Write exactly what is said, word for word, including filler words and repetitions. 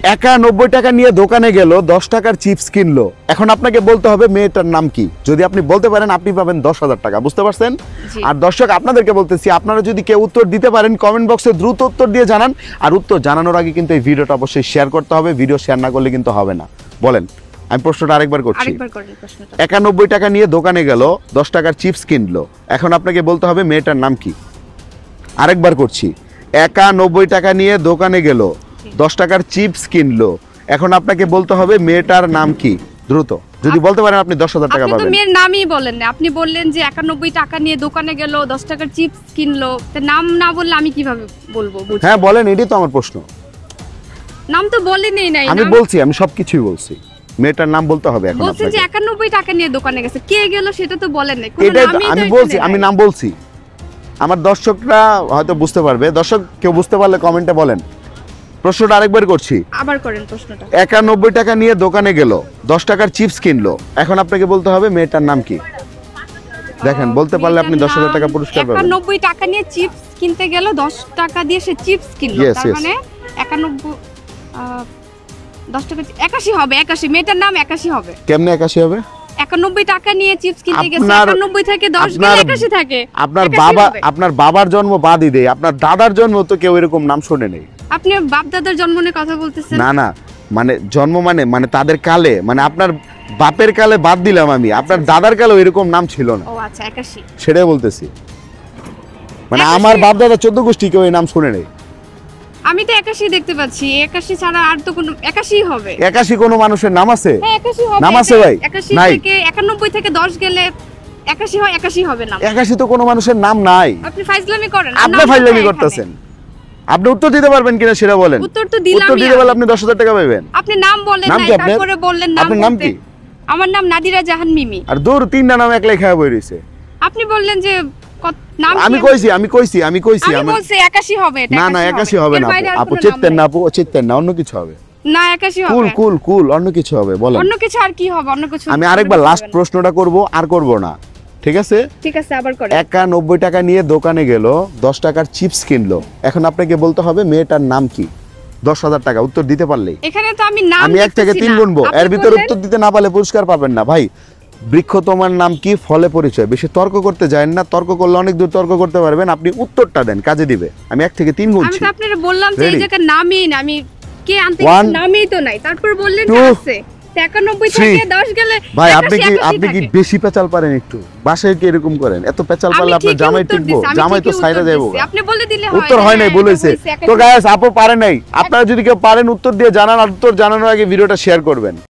একানব্বই টাকা নিয়ে দোকানে গেল, দশ টাকার চিপস কিনলো। এখন আপনাকে বলতে হবে মেয়েটার নাম কি। যদি আপনি বলতে পারেন আপনি পাবেন দশ হাজার টাকা। বুঝতে পারছেন? আর দর্শক আপনাদেরকে বলতেছি, আপনারা যদি কেউ উত্তর দিতে পারেন কমেন্ট বক্সে দ্রুত উত্তর দিয়ে জানান। আর উত্তর জানানোর আগে কিন্তু এই ভিডিওটা অবশ্যই শেয়ার করতে হবে। ভিডিও শেয়ার না করলে কিন্তু হবে না। বলেন, আমি প্রশ্নটা আরেকবার করছি। একানব্বই টাকা নিয়ে দোকানে গেল, দশ টাকার চিপস কিনলো। এখন আপনাকে বলতে হবে মেয়েটার নাম কি। আরেকবার করছি, একানব্বই টাকা নিয়ে দোকানে গেল, দশ টাকার চিপস কিনলো। এখন আপনাকে বলতে হবে মেয়েটার নাম কি। দ্রুত যদি বলতে পারেন আপনি দশ হাজার টাকা পাবেন। আপনি তো মেয়ের নামই বলেন না। আপনি বললেন যে একানব্বই টাকা নিয়ে দোকানে গেল, দশ টাকার চিপস কিনলো। তো নাম না বললে আমি কিভাবে বলবো? হ্যাঁ বলেন, এটাই তো আমার প্রশ্ন। নাম তো বলেনই নাই। আমি বলছি, আমি সবকিছুই বলছি। মেয়েটার নাম বলতে হবে। এখন বলছেন যে একানব্বই টাকা নিয়ে দোকানে গেছে, কে গেল সেটা তো বলেন নাই। আমি বলছি, আমি নাম বলছি। আমার দর্শকরা হয়তো বুঝতে পারবে। দর্শক কেউ বুঝতে পারলে কমেন্টে বলেন। প্রশ্নটা আরেকবার করছি, আবার করেন প্রশ্নটা। একানব্বই টাকা নিয়ে দোকানে গেল, দশ টাকার চিপস কিনলো। এখন আপনাকে বলতে হবে মেয়েটার নাম কি। দেখেন, বলতে পারলে আপনি দশ হাজার টাকা পুরস্কার পাবেন। একানব্বই টাকা নিয়ে চিপস কিনতে গেল, দশ টাকা দিয়ে সে চিপস কিনলো। তার মানে একানব্বই দশ টাকা একাশি হবে। একাশি, মেয়েটার নাম একাশি হবে। কেমনে একাশি হবে? একানব্বই টাকা নিয়ে চিপস কিনতে গেছে, একানব্বই থেকে দশ গেলে একাশি থাকে। আপনার বাবা, আপনার বাবার জন্ম বাদই দেয়, আপনার দাদার জন্ম তো কেউ এরকম নাম শুনে নেই। আপনি বাপ দাদার জন্ম নিয়ে কথা বলতেছেন? না না, মানে জন্ম মানে মানে তাদের কালে, মানে আপনার বাপের কালে বাদ দিলাম আমি, আপনার দাদার কালেও এরকম নাম ছিল না। ও আচ্ছা, একাশি। সেটাই বলতেছি, মানে আমার বাপ দাদা চোদ্দ গোষ্ঠী কেউ এই নাম শুনে নেই। আমি তো একাশি দেখতে পাচ্ছি, একাশি ছাড়া আর তো কোনো একাশি হবে। একাশি কোনো মানুষের নাম আছে? হ্যাঁ একাশি হবে। নাম আছে ভাই? একাশি থেকে একানব্বই থেকে দশ গেলে একাশি হয়, একাশি হবে না। একাশি তো কোনো মানুষের নাম নাই। আপনি ফাইজলামি করেন। আপনি ফাইজলামি করতেছেন। আপনি উত্তর দিতে পারবেন কিনা সেটা বলেন। উত্তর তো দিলাম। উত্তর দিতে পারলে আপনি দশ হাজার টাকা পাবেন। আপনি নাম বলেন নাই, তারপরে বললেন নাম। আপনার নাম কি? আমার নাম নাদিরা জাহান মিমি। আর দূর তিনটা নাম একলাই খাওয়া বই রইছে। আপনি বললেন যে নাম কি? আমি কইছি, আমি কইছি, আমি কইছি আমি বলছি একাশি হবে। এটা না না, একাশি হবে না। আপু চিত্তেন না, আপু চিত্তেন না, অন্য কিছু হবে। না একাশি হবে। কুল কুল কুল অন্য কিছু হবে। বলেন অন্য কিছু। আর কি হবে? অন্য কিছু। আমি আরেকবার লাস্ট প্রশ্নটা করব, আর করব না। ঠিক আছে? ঠিক আছে, আবার করেন। একানব্বই টাকা নিয়ে দোকানে গেল, দশ টাকার চিপস কিনলো। এখন আপনাকে বলতে হবে মেয়েটার নাম কি। দশ হাজার টাকা উত্তর দিতে পারলে। এখানে তো আমি নাম আমি এক থেকে তিন গুনবো, এর ভিতর উত্তর দিতে না পারলে পুরস্কার পাবেন না। ভাই, বৃক্ষ তোমার নাম কি, ফলে পরিচয়। বেশি তর্ক করতে যায়েন না, তর্ক করলে অনেক দূর তর্ক করতে পারবেন। আপনি উত্তরটা দেন, কাজে দিবে। আমি এক থেকে তিন গুনছি। আমি তো আপনাদের বললাম যে এই জায়গা নামই না, আমি কে আনতে নামই তো নাই। তারপর বললেন আছে একানব্বই থেকে দশ গেলে। ভাই আপনি কি আপনি কি বেশি পেচাল পারেন একটু? বাসায় কি এরকম করেন? এত পেচাল পারলে আপনার জামাই টিকবো? জামাই তো সাইডে দেবো। আপনি বলে দিলে হয়। উত্তর হয় নাই বলেছে তো গাইস। আপু পারে নাই। আপনারা যদি কেউ পারেন উত্তর দিয়ে জানান, আর উত্তর জানানোর আগে ভিডিওটা শেয়ার করবেন।